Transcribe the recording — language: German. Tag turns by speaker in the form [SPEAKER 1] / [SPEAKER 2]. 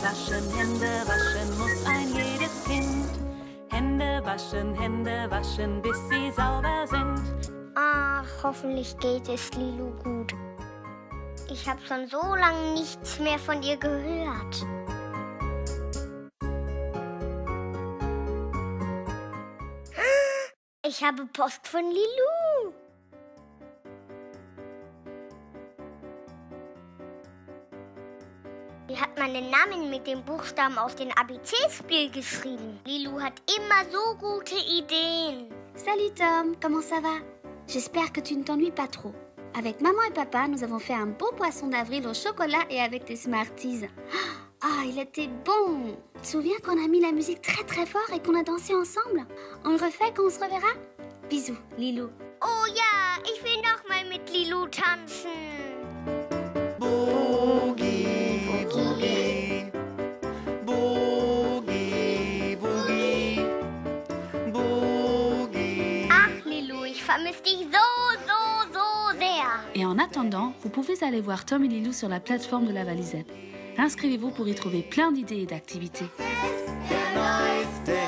[SPEAKER 1] Hände waschen muss ein jedes Kind. Hände waschen, bis sie sauber sind.
[SPEAKER 2] Ach, hoffentlich geht es Lilo gut. Ich habe schon so lange nichts mehr von ihr gehört. Ich habe Post von Lilou. Sie hat meinen Namen mit den Buchstaben aus dem ABC-Spiel geschrieben. Lilou hat immer so gute Ideen.
[SPEAKER 3] Salut Tom, comment ça va? J'espère que tu ne t'ennuies pas trop. Avec maman et papa, nous avons fait un beau poisson d'avril au chocolat et avec des Smarties. Ah, il était bon! Tu te souviens qu'on a mis la musique très très fort et qu'on a dansé ensemble? On le refait quand on se reverra? Bisous, Lilou.
[SPEAKER 2] Oh ja, ich will noch mal mit Lilou tanzen.
[SPEAKER 4] Boogie, Boogie, Boogie, Boogie, Boogie.
[SPEAKER 2] Ach, Lilou, ich vermisse dich so sehr.
[SPEAKER 5] Et en attendant, vous pouvez aller voir Tom et Lilou sur la plateforme de la Valisette. Inscrivez-vous pour y trouver plein d'idées et d'activités.
[SPEAKER 4] Der neueste